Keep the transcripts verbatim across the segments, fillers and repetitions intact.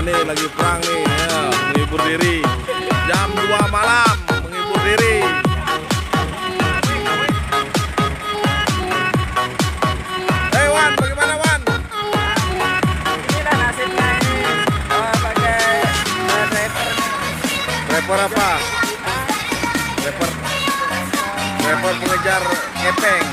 nih lagi perang nih ya, menghibur diri jam dua malam, menghibur diri. Hey Wan, bagaimana Wan? Inilah nasibnya ini oh, pakai uh, driver. Rapper apa? Rapper Rapper pengejar kepeng.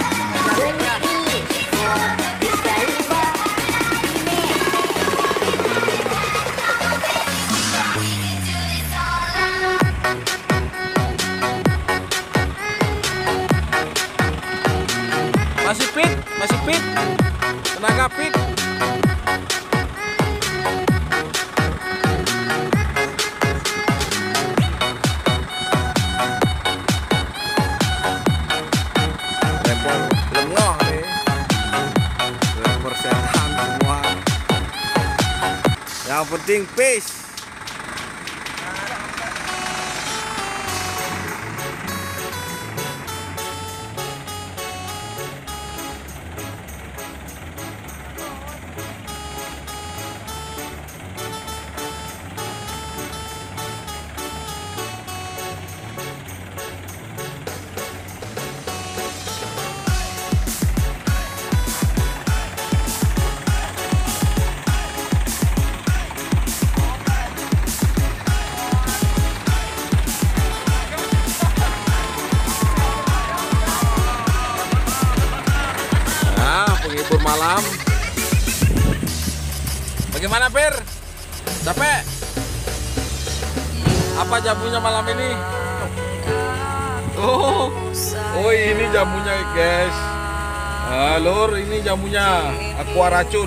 Masih fit, masih fit, tenaga fit. Rapper lengoh nih, rapper setan semua. Yang penting peace. Penghibur malam. Bagaimana Pir? Capek? Apa jamunya malam ini? Oh, oh ini jamunya guys. Ah, lur, ini jamunya aqua racun.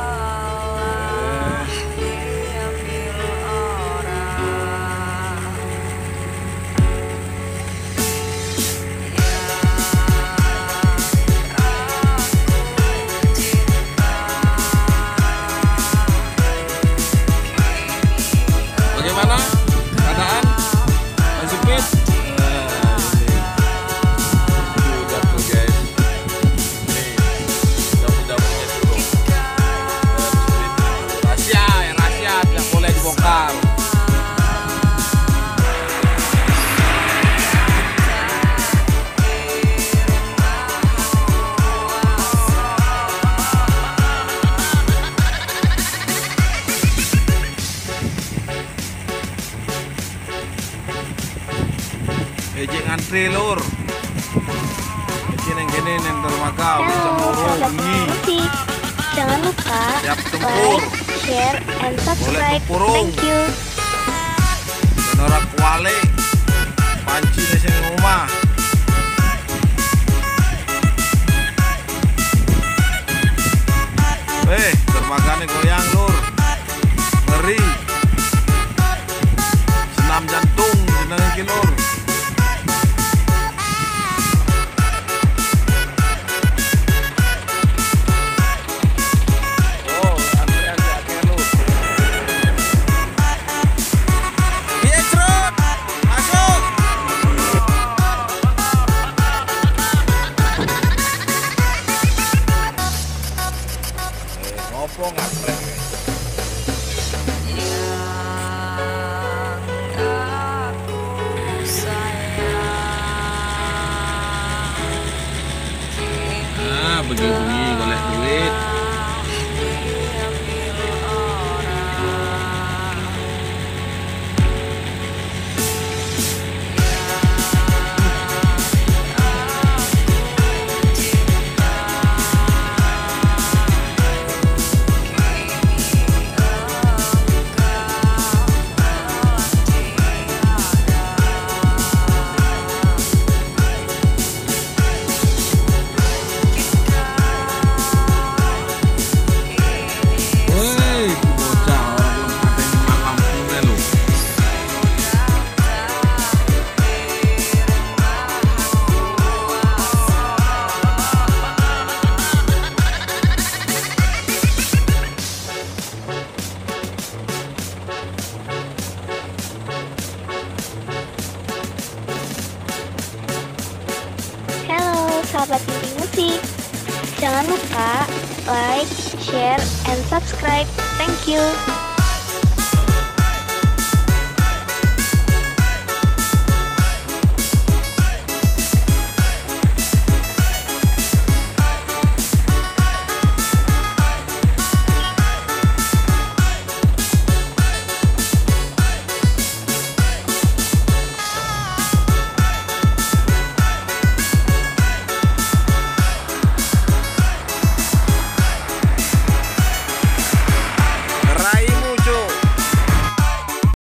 Bagaimana keadaan? Masih fit? Nah, ini udah tuh guys. Nih, jamu-jamunya dulu. Rahasia, ya rahasia, tidak boleh dibongkar. Ejek ngantri lur. Ejek yang gini yang termaka Halo, musik. Jangan lupa siap tempur, like, share, and boleh subscribe. tempurung. Thank you. Norak kuali, panci di sini rumah. Eh, terbakar goyang lur, ngeri. Senam jantung, senang kilur. Ngopo ngaprek nah begini golek duit. sahabat Mimpi Musik. Jangan lupa like, share, and subscribe. Thank you.